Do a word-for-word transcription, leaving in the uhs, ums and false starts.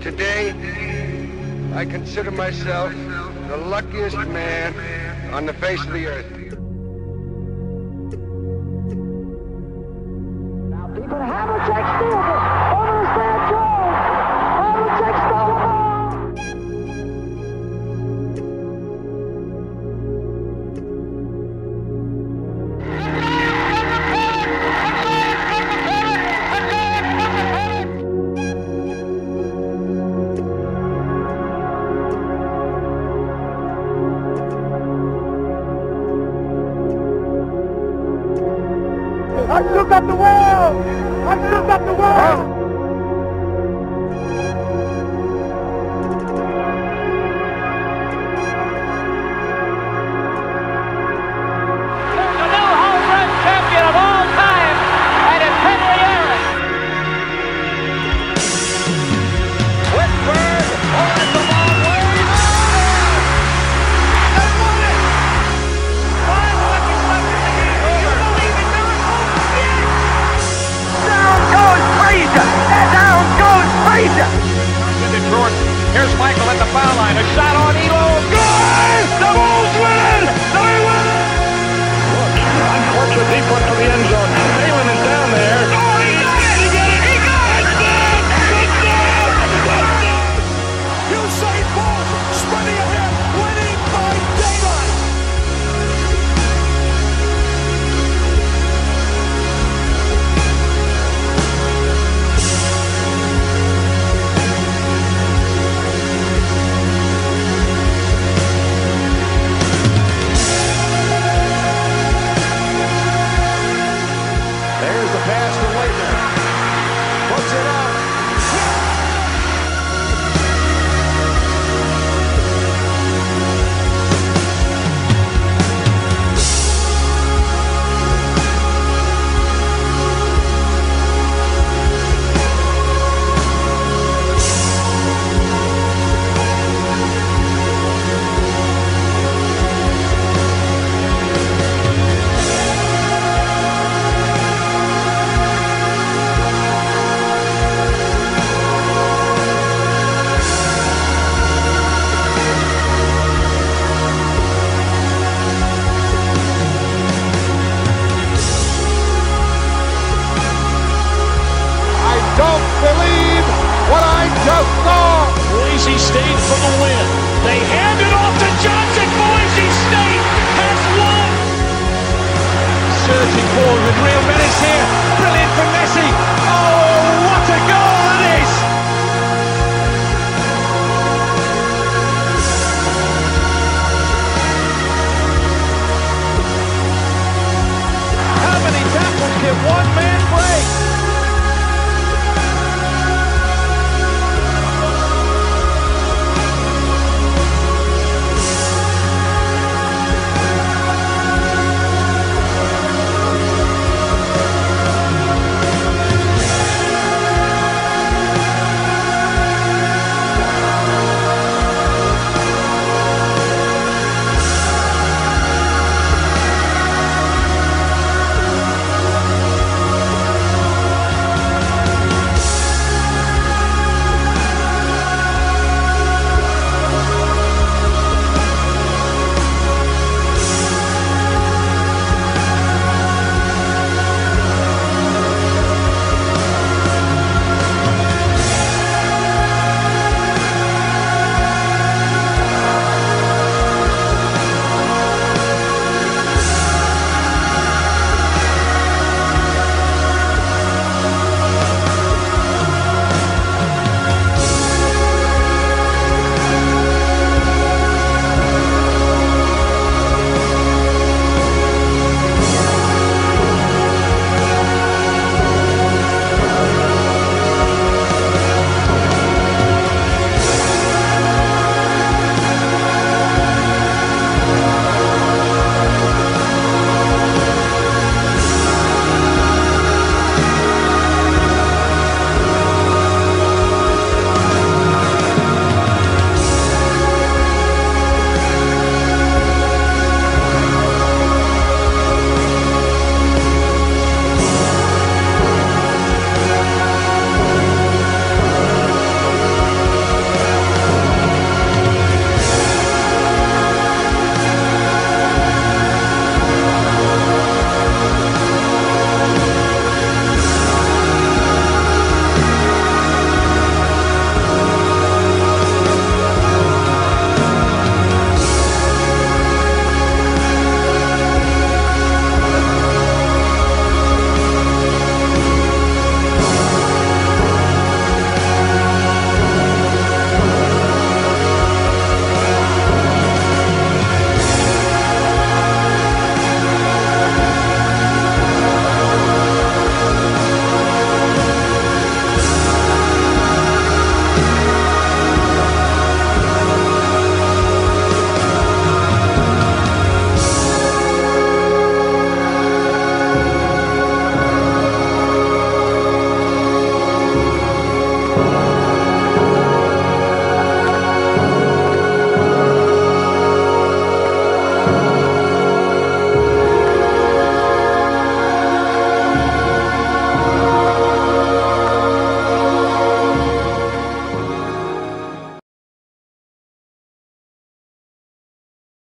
Today, I consider myself the luckiest man on the face of the earth. Now, people, Havlicek steals it. Over the stand goal. Havlicek stole the ball. I shook up the world! I shook up the world! There's a new home run champion of all time, and it's Henry Aaron. Whitford, oh, it's a long way. They won it! Five seconds left in the game. Do you believe in miracles? Down goes Frazier! Down goes Frazier! Into Jordan. Here's Michael at the foul line. A shot on Elo. Good! The Bulls win! They win! Unfortunate deep one for the end zone. Balin is down there. Oh, he got it! He got it! He got it! Usain Bolt sprinting ahead, winning by daylight! There's the pass to Leitner. Puts it up. Don't believe what I just saw! Boise State for the win. They hand it off to Johnson. Boise State has won. Surging forward with real